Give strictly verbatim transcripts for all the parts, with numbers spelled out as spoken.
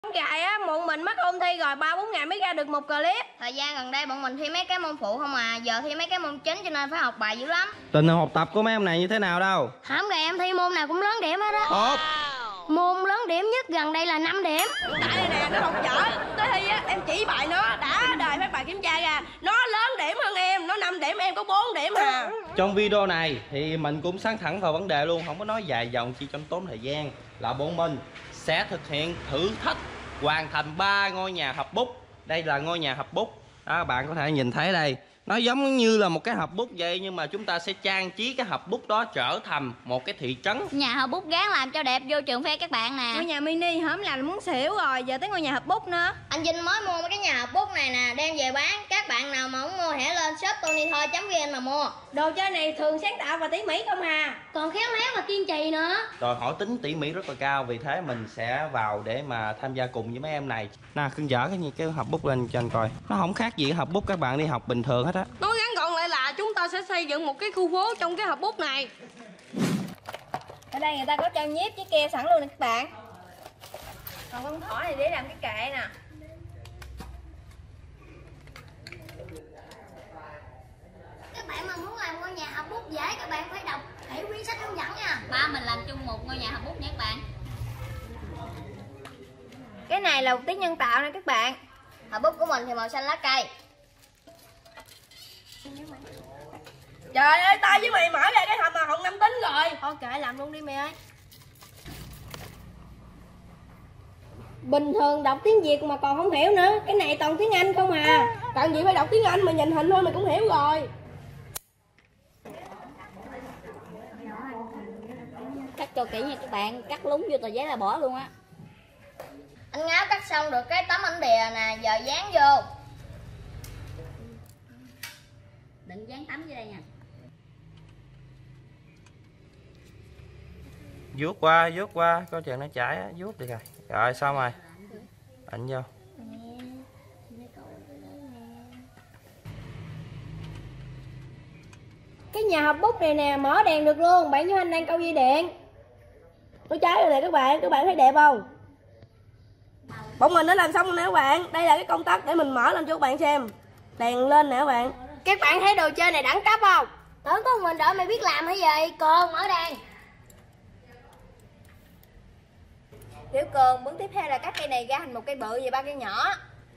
Ngày á, bọn mình mất ôn thi rồi ba bốn ngày mới ra được một clip. Thời gian gần đây bọn mình thi mấy cái môn phụ không à, giờ thi mấy cái môn chính cho nên phải học bài dữ lắm. Tình hình học tập của mấy em này như thế nào đâu? Hổng gầy em thi môn nào cũng lớn điểm hết á. Tốt. Môn lớn điểm nhất gần đây là năm điểm. Tại đây nè, nó học giỏi. Tới thi á, em chỉ bài nó đã đời phát bài kiểm tra ra, nó lớn điểm hơn em, nó năm điểm, em có bốn điểm à. Trong video này thì mình cũng sáng thẳng vào vấn đề luôn, không có nói dài dòng chi cho tốn thời gian. Là bọn mình sẽ thực hiện thử thách hoàn thành ba ngôi nhà hợp bút. Đây là ngôi nhà hợp bút đó, bạn có thể nhìn thấy đây, nó giống như là một cái hộp bút vậy, nhưng mà chúng ta sẽ trang trí cái hộp bút đó trở thành một cái thị trấn. Nhà hộp bút gán làm cho đẹp vô trường phê các bạn nè. Ngôi nhà mini hổm làm muốn xỉu rồi, giờ tới ngôi nhà hộp bút nữa. Anh Vinh mới mua mấy cái nhà hộp bút này nè, đem về bán. Các bạn nào mà muốn mua hãy lên shop tonythoi chấm vn mà mua. Đồ chơi này thường sáng tạo và tỉ mỉ không à, còn khéo léo và kiên trì nữa. Đòi hỏi tính tỉ mỉ rất là cao, vì thế mình sẽ vào để mà tham gia cùng với mấy em này. Nè, Khương dở cái gì cái hộp bút lên cho anh coi. Nó không khác gì hộp bút các bạn đi học bình thường hết á. nói ngắn gọn lại là chúng ta sẽ xây dựng một cái khu phố trong cái hộp bút này. Ở đây người ta có trang nhiếp với ke sẵn luôn nè các bạn. Còn con thỏ này để làm cái kệ nè. Các bạn mà muốn làm ngôi nhà hộp bút dễ, các bạn phải đọc kỹ quyển sách hướng dẫn nha. Ba mình làm chung một ngôi nhà hộp bút nha các bạn. Cái này là một tí nhân tạo nè các bạn. Hộp bút của mình thì màu xanh lá cây. Trời ơi, tao với mày mở ra cái hộp mà hộp năm tính rồi. Thôi kệ làm luôn đi mày ơi. Bình thường đọc tiếng Việt mà còn không hiểu nữa. Cái này toàn tiếng Anh không à. Cần gì phải đọc tiếng Anh, mà nhìn hình thôi mày cũng hiểu rồi. Cắt cho kỹ nha các bạn, cắt lúng vô tờ giấy là bỏ luôn á. Anh Ngáo cắt xong được cái tấm ảnh bìa nè, giờ dán vô. Đừng dán tấm dưới đây nha. Vuốt qua, vuốt qua, coi chừng nó chảy á, vuốt đi rồi. Rồi xong rồi. Ảnh vô. Cái nhà hộp bút này nè, mở đèn được luôn. Bạn với anh đang câu dây điện. Nó cháy rồi nè các bạn, các bạn thấy đẹp không? Bọn mình đã làm xong rồi nè các bạn. Đây là cái công tắc để mình mở lên cho các bạn xem. Đèn lên nè các bạn. Các bạn thấy đồ chơi này đẳng cấp không? Tưởng có mình đợi mày biết làm hay gì, còn mở đèn. Tiểu Cường, bước tiếp theo là cắt cây này ra thành một cây bự và ba cây nhỏ.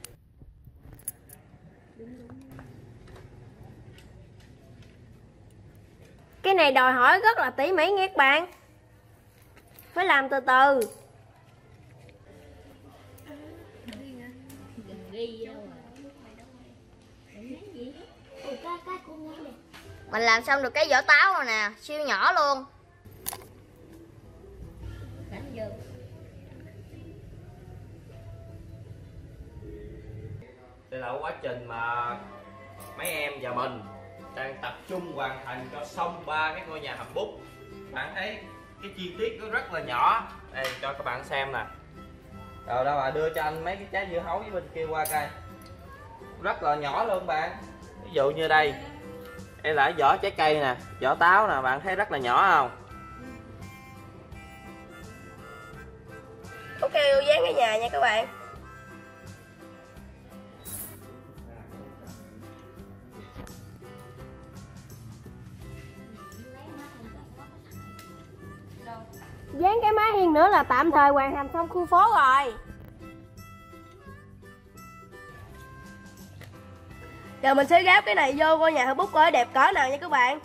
Cái này đòi hỏi rất là tỉ mỉ nghe các bạn. Phải làm từ từ. Mình làm xong được cái vỏ táo rồi nè, siêu nhỏ luôn. Đây là quá trình mà mấy em và mình đang tập trung hoàn thành cho xong ba cái ngôi nhà hộp bút. Bạn thấy cái chi tiết nó rất là nhỏ. Đây cho các bạn xem nè. Rồi đâu bà đưa cho anh mấy cái trái dưa hấu với bên kia qua coi. Rất là nhỏ luôn bạn. Ví dụ như đây, đây là vỏ trái cây nè, vỏ táo nè, bạn thấy rất là nhỏ không? Ok, dán cái nhà nha các bạn. Dán cái mái hiên nữa là tạm thời hoàn thành xong khu phố rồi. Giờ mình sẽ gáp cái này vô ngôi nhà hộp bút coi đẹp cỡ nào nha các bạn.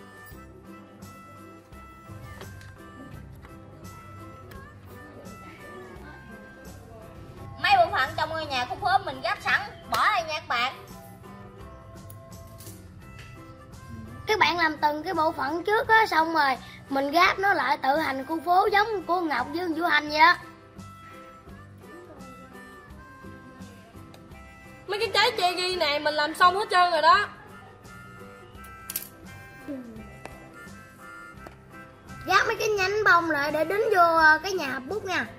Mấy bộ phận trong ngôi nhà khu phố mình gấp sẵn, bỏ đây nha các bạn. Các bạn làm từng cái bộ phận trước á, xong rồi mình gáp nó lại tự hành khu phố giống cô Ngọc với Vũ Hành vậy á. Mấy cái trái che ghi này mình làm xong hết trơn rồi đó. Gáp mấy cái nhánh bông lại để đính vô cái nhà hộp bút nha.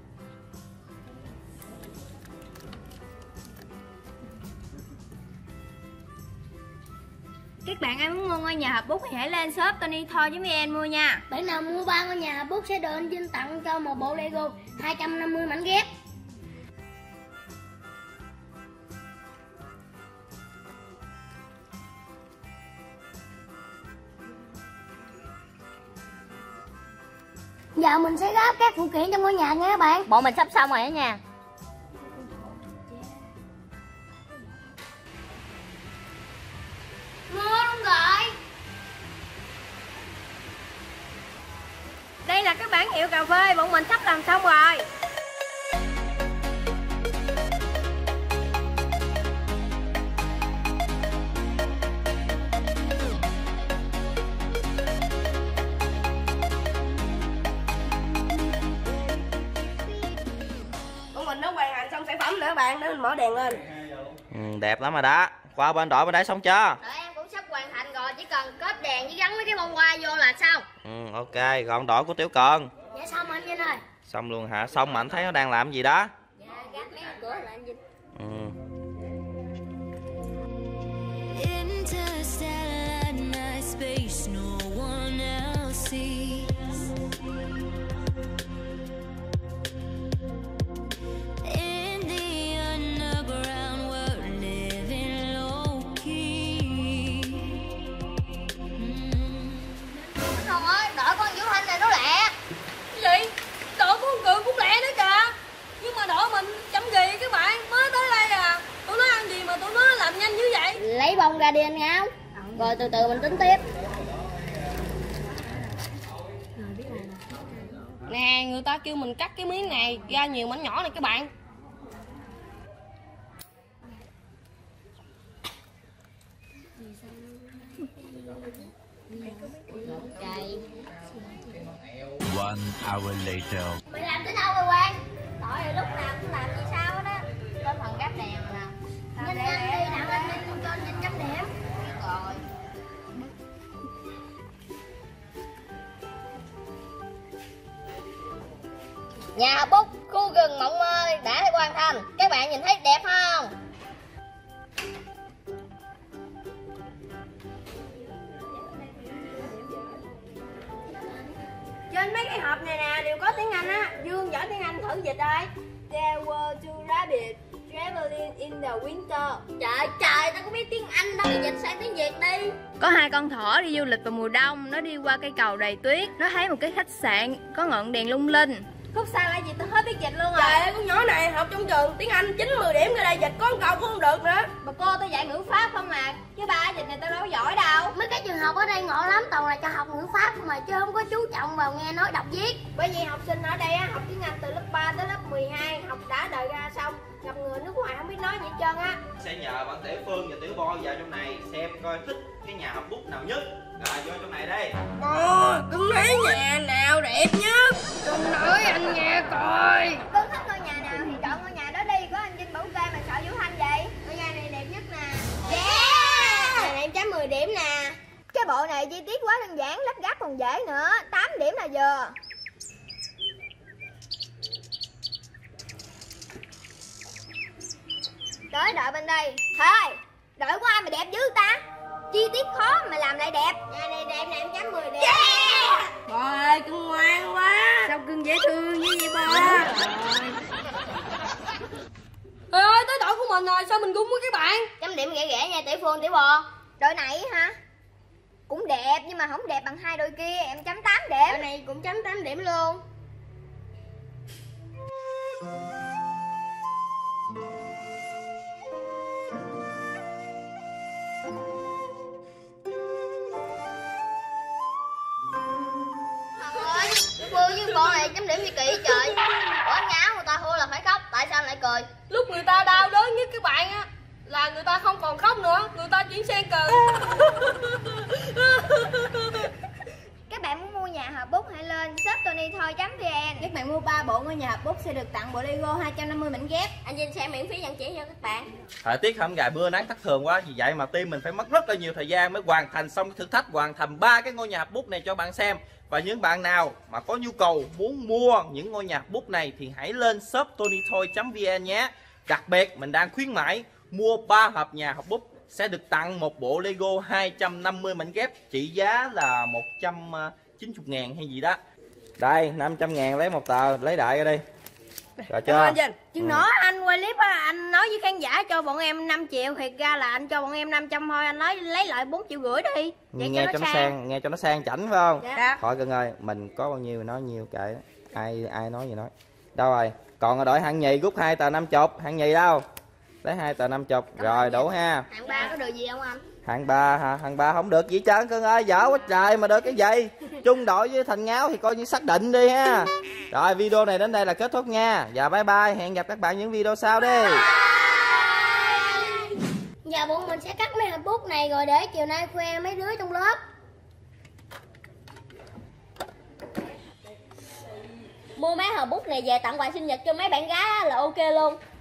Các bạn ai muốn mua ngôi nhà hộp bút thì hãy lên shop tonythoi chấm vn mua nha. Bạn nào mua ba ngôi nhà hộp bút sẽ được anh Vinh tặng cho một bộ Lego hai trăm năm mươi mảnh ghép. giờ mình sẽ gấp các phụ kiện trong ngôi nhà nha các bạn. Bọn mình sắp xong rồi đó nha. Mưa luôn rồi. Đây là cái bảng hiệu cà phê, bọn mình sắp làm xong rồi. Bọn mình đã hoàn thành xong sản phẩm nữa các bạn, để mình mở đèn lên. Ừ, đẹp lắm rồi đó. Qua bên đội bên đấy xong chưa? Đội em cũng sắp hoàn thành rồi, chỉ cần kết đèn với gắn mấy cái bông hoa vô là xong. Ừ, ok, còn đội của Tiểu Cần. Dạ xong rồi anh Vinh ơi. Xong luôn hả? Xong mà anh thấy nó đang làm gì đó? Dạ gác mấy cửa lại anh Vinh. Ừ. Interstellar night space, no one else sees. In the underground, we're living low key. Mm. Thôi ơi, đội con Vũ Thanh này nó lẹ. Cái gì? Đội của con Cường cũng lẹ nữa kìa. Nhưng mà đội mình chậm gì các bạn, mới tới đây à. Tụi nó ăn gì mà tụi nó làm nhanh như vậy? Lấy bông ra đi anh Ngáo. Rồi từ từ mình tính tiếp. Nè, người ta kêu mình cắt cái miếng này ra nhiều mảnh nhỏ này các bạn. Trời. One hour later. Mày làm tới đâu rồi Quang? Đội thì lúc nào cũng làm như sao đó. Lên phần gắp đèn nè. Nhanh nhanh đi, nào anh Vinh cho nhanh chấm điểm. Rồi. Nhà học bút khu rừng mộng mơ đã hoàn thành. Các bạn nhìn thấy đẹp không? Trên mấy cái hộp này nè đều có tiếng Anh á. Dương giỏi tiếng Anh thử dịch đây. There were two rabbits traveling in the winter. Trời trời, tao có biết tiếng Anh đâu, dịch sang tiếng Việt đi. Có hai con thỏ đi du lịch vào mùa đông. Nó đi qua cây cầu đầy tuyết. Nó thấy một cái khách sạn có ngọn đèn lung linh. Khúc sau là gì tôi hết biết dịch luôn rồi. Trời ơi, con nhỏ này học trong trường tiếng Anh chín mười điểm, ra đây dịch có một câu cũng không được nữa. Mà cô tôi dạy ngữ pháp không mà. Chứ ba dịch này tao đâu có giỏi đâu. Mấy cái trường học ở đây ngộ lắm, toàn là cho học ngữ pháp mà chứ không có chú trọng vào nghe nói đọc viết. Bởi vì học sinh ở đây á, học tiếng Anh từ lớp ba tới lớp mười hai, học đã đời ra xong gặp người nước ngoài không biết nói gì hết trơn á. Sẽ nhờ bạn Tiểu Phương và Tiểu Bo vào trong này xem coi thích cái nhà học bút nào nhất. Rồi vô trong này đây. Ồ, con nói nhà nào đẹp nhất? Con nói anh nghe coi. Con thích ngôi nhà nào thì chọn ngôi nhà đó đi. Có anh Vinh bảo kê mà sợ Vũ Thanh vậy. Ngôi nhà này đẹp nhất nè. Yeah. Nhà này em chấm mười điểm nè. Cái bộ này chi tiết quá đơn giản, lắp ghép còn dễ nữa. tám điểm là vừa. Tới đợi bên đây. Thôi, đội của ai mà đẹp dữ ta? Chi tiết khó mà làm lại đẹp. Nhà này đẹp nè, em chấm mười điểm. Yeah. Bò ơi, cưng ngoan quá. Sao cưng dễ thương như vậy Bò? Trời ơi, tới đội của mình rồi, sao mình cũng với các bạn? Chấm điểm rẻ rẻ nha Tiểu Phương, Tiểu Bò. Đội này hả? Cũng đẹp nhưng mà không đẹp bằng hai đội kia, em chấm tám điểm. Đội này cũng chấm tám điểm luôn. Trời ơi, Tiểu Phương với con này chấm điểm gì kỳ trời. Ủa anh Ngáo, người ta thua là phải khóc, tại sao anh lại cười? Lúc người ta đau đớn nhất các bạn á là người ta không còn khóc nữa, người ta chuyển sang cười. Các bạn muốn mua nhà hợp bút hãy lên shop tony thôi chấm vn. Các bạn mua ba bộ ngôi nhà hợp bút sẽ được tặng bộ Lego hai trăm năm mươi mảnh ghép. Anh Vinh sẽ miễn phí dẫn chỉ cho các bạn. Thời tiết hôm ngày mưa nắng thất thường quá, vì vậy mà team mình phải mất rất là nhiều thời gian mới hoàn thành xong cái thử thách hoàn thành ba cái ngôi nhà hợp bút này cho bạn xem. Và những bạn nào mà có nhu cầu muốn mua những ngôi nhà hợp bút này thì hãy lên shop tony thôi chấm vn nhé. Đặc biệt mình đang khuyến mãi mua ba hộp nhà hợp bút sẽ được tặng một bộ Lego hai trăm năm mươi mảnh ghép trị giá là một trăm chín mươi ngàn hay gì đó. Đây, năm trăm ngàn lấy một tờ, lấy đại ra đi. Rồi Cảm ơn anh chưa? Vinh. Chừng nữa anh quay clip á, anh nói với khán giả cho bọn em năm triệu, thiệt ra là anh cho bọn em năm trăm thôi, anh nói lấy lại bốn triệu rưỡi đi. Vậy Nghe cho nó sang, nghe cho nó sang chảnh phải không? Dạ. Thôi cưng ơi, mình có bao nhiêu nói nhiêu kệ, ai ai nói gì nói. Đâu rồi? Còn ở đội hạng nhì rút hai tờ năm chục, hạng nhì đâu? Lấy hai tờ năm chục, rồi đủ ha. Hạng ba có được gì không anh? Hạng ba hả? Hạng ba không được gì trơn cưng ơi, dở quá trời mà được cái gì. Chung đội với Thành Ngáo thì coi như xác định đi ha. Rồi video này đến đây là kết thúc nha. Và bye bye, hẹn gặp các bạn những video sau đi. Giờ bọn mình sẽ cắt mấy hộp bút này rồi để chiều nay khoe mấy đứa trong lớp. Mua mấy hộp bút này về tặng quà sinh nhật cho mấy bạn gái là ok luôn.